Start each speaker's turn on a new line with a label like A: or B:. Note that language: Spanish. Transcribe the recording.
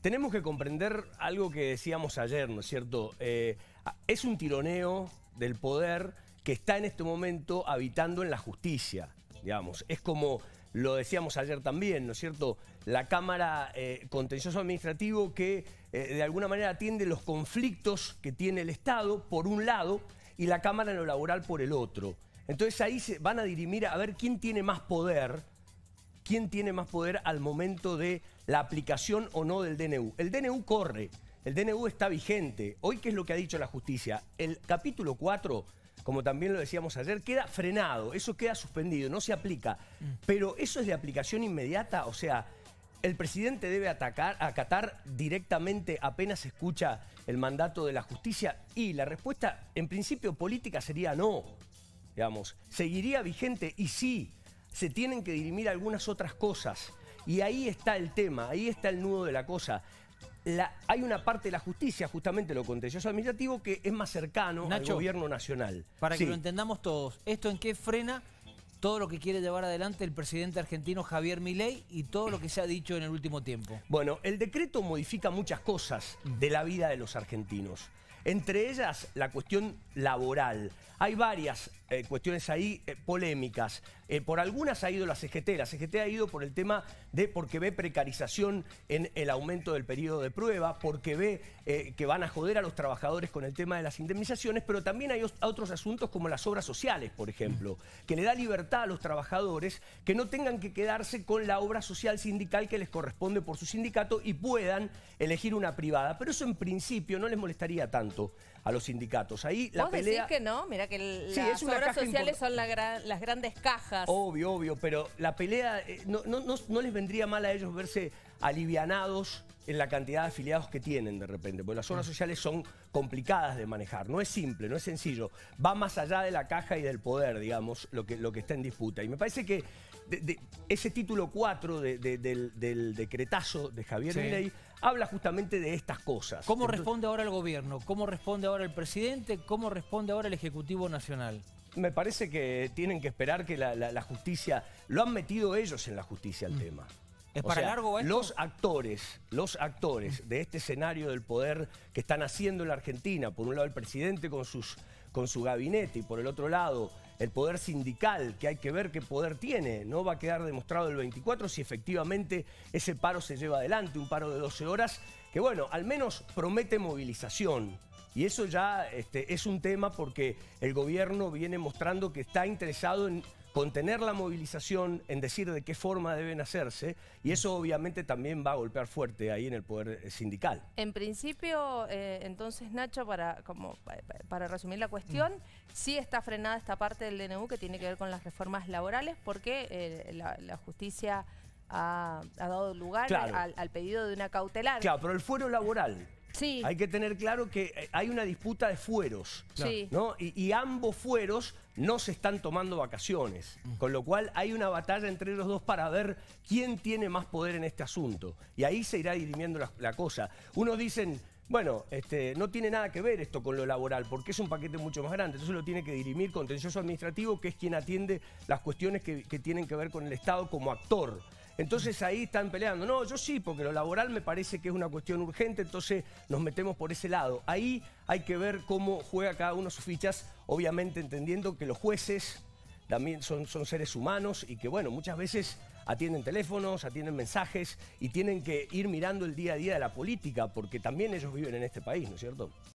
A: tenemos que comprender algo que decíamos ayer, ¿no es cierto? Es un tironeo del poder que está en este momento habitando en la justicia, digamos. Es como lo decíamos ayer también, ¿no es cierto? La Cámara Contencioso Administrativo que de alguna manera atiende los conflictos que tiene el Estado por un lado y la Cámara en lo laboral por el otro. Entonces ahí se van a dirimir a ver quién tiene más poder. ¿Quién tiene más poder al momento de la aplicación o no del DNU? El DNU corre, el DNU está vigente. Hoy, ¿qué es lo que ha dicho la justicia? El capítulo 4, como también lo decíamos ayer, queda frenado, eso queda suspendido, no se aplica. Pero eso es de aplicación inmediata, o sea, el presidente debe acatar directamente apenas escucha el mandato de la justicia y la respuesta, en principio política, sería no. Digamos, seguiría vigente y sí, se tienen que dirimir algunas otras cosas. Y ahí está el tema, ahí está el nudo de la cosa. Hay una parte de la justicia, justamente lo contencioso administrativo, que es más cercano al gobierno nacional.
B: Para que lo entendamos todos, ¿esto en qué frena todo lo que quiere llevar adelante el presidente argentino Javier Milei y todo lo que se ha dicho en el último tiempo?
A: Bueno, el decreto modifica muchas cosas de la vida de los argentinos. Entre ellas, la cuestión laboral. Hay varias cuestiones ahí polémicas. Por algunas ha ido la CGT. La CGT ha ido por el tema de porque ve precarización en el aumento del periodo de prueba, porque ve que van a joder a los trabajadores con el tema de las indemnizaciones, pero también hay otros asuntos como las obras sociales, por ejemplo, que le da libertad a los trabajadores que no tengan que quedarse con la obra social sindical que les corresponde por su sindicato y puedan elegir una privada. Pero eso en principio no les molestaría tanto a los sindicatos. Ahí la pelea...
C: ¿Vos decís que no? Mira que
A: Sí,
C: las obras sociales son las grandes cajas.
A: Obvio, pero la pelea no les vendría mal a ellos verse alivianados en la cantidad de afiliados que tienen de repente, porque las obras sociales son complicadas de manejar, no es simple, no es sencillo, va más allá de la caja y del poder, digamos, lo que está en disputa. Y me parece que ese título 4 del decretazo de Javier Milei habla justamente de estas cosas.
B: ¿Cómo responde ahora el gobierno? ¿Cómo responde ahora el presidente? ¿Cómo responde ahora el Ejecutivo Nacional?
A: Me parece que tienen que esperar que la justicia... Lo han metido ellos en la justicia el tema.
B: ¿Es para largo esto?
A: Los actores de este escenario del poder que están haciendo en la Argentina, por un lado el presidente con su gabinete y por el otro lado el poder sindical, que hay que ver qué poder tiene. No va a quedar demostrado el 24 si efectivamente ese paro se lleva adelante, un paro de 12 horas, que bueno, al menos promete movilización. Y eso ya es un tema porque el gobierno viene mostrando que está interesado en contener la movilización, en decir de qué forma deben hacerse, y eso obviamente también va a golpear fuerte ahí en el poder sindical.
C: En principio, entonces, Nacho, para resumir la cuestión, sí está frenada esta parte del DNU que tiene que ver con las reformas laborales, porque la justicia ha dado lugar al pedido de una cautelar.
A: Claro, pero el fuero laboral...
C: Sí.
A: Hay que tener claro que hay una disputa de fueros,
C: sí,
A: ¿no? Y ambos fueros no se están tomando vacaciones, con lo cual hay una batalla entre los dos para ver quién tiene más poder en este asunto. Y ahí se irá dirimiendo la cosa. Unos dicen, bueno, no tiene nada que ver esto con lo laboral, porque es un paquete mucho más grande. Entonces lo tiene que dirimir contencioso administrativo, que es quien atiende las cuestiones que tienen que ver con el Estado como actor. Entonces ahí están peleando. No, yo sí, porque lo laboral me parece que es una cuestión urgente, entonces nos metemos por ese lado. Ahí hay que ver cómo juega cada uno sus fichas, obviamente entendiendo que los jueces también son seres humanos y que, bueno, muchas veces atienden teléfonos, atienden mensajes y tienen que ir mirando el día a día de la política, porque también ellos viven en este país, ¿no es cierto?